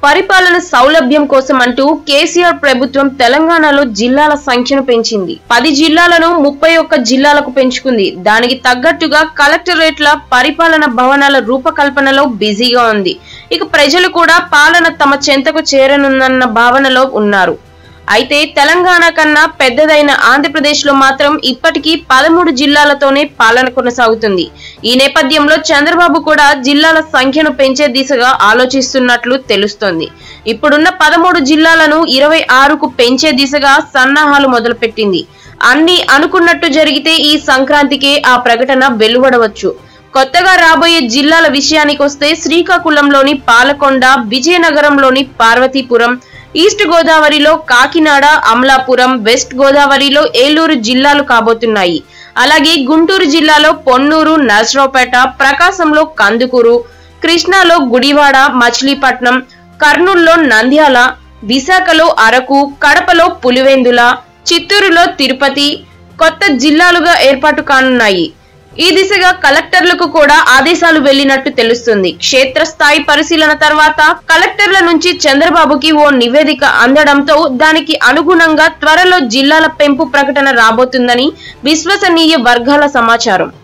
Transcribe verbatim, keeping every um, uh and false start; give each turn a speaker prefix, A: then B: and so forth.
A: పరిపాలన సౌలభ్యం కోసం అంటూ కేసీఆర్ ప్రభుత్వం తెలంగాణలో జిల్లాల సంఖ్యను పెంచింది. పది జిల్లాలను ముప్పై ఒక్క జిల్లాలకు పెంచుకుంది. దానికి తగ్గట్టుగా కలెక్టరేట్ల పరిపాలన భవనాల రూపకల్పనలో బిజీగా ఉంది. ఇక ప్రజలు కూడా పాలన తమ చెంతకు చేరనున్న భావనలో ఉన్నారు. అయితే తెలంగాణ కన్నా పెద్దదైన ఆంధ్రప్రదేశ్ లో మాత్రం ఇప్పటికీ పదమూడు జిల్లాలతోనే పాలన కొనసాగుతుంది. ఈ నేపథ్యంలో చంద్రబాబు కూడా జిల్లాల సంఖ్యను పెంచే దిశగా ఆలోచిస్తున్నట్లు తెలుస్తోంది. ఇప్పుడున్న పదమూడు జిల్లాలను ఇరవై ఆరుకు పెంచే దిశగా సన్నాహాలు మొదలుపెట్టింది. అన్ని అనుకున్నట్టు జరిగితే ఈ సంక్రాంతికే ఆ ప్రకటన వెలువడవచ్చు. కొత్తగా రాబోయే జిల్లాల విషయానికి వస్తే శ్రీకాకుళంలోని పాలకొండ, విజయనగరంలోని పార్వతీపురం, ఈస్ట్ గోదావరిలో కాకినాడ, అమలాపురం, వెస్ట్ గోదావరిలో ఏలూరు జిల్లాలు కాబోతున్నాయి. అలాగే గుంటూరు జిల్లాలో పొన్నూరు, నర్సరావుపేట, ప్రకాశంలో కందుకూరు, కృష్ణాలో గుడివాడ, మచిలీపట్నం, కర్నూలులో నంద్యాల, విశాఖలో అరకు, కడపలో పులివెందుల, చిత్తూరులో తిరుపతి కొత్త జిల్లాలుగా ఏర్పాటు కానున్నాయి. ఈ దిశగా కలెక్టర్లకు కూడా ఆదేశాలు వెళ్లినట్టు తెలుస్తుంది. క్షేత్రస్థాయి పరిశీలన తర్వాత కలెక్టర్ల నుంచి చంద్రబాబుకి ఓ నివేదిక అందడంతో దానికి అనుగుణంగా త్వరలో జిల్లాల పెంపు ప్రకటన రాబోతుందని విశ్వసనీయ వర్గాల సమాచారం.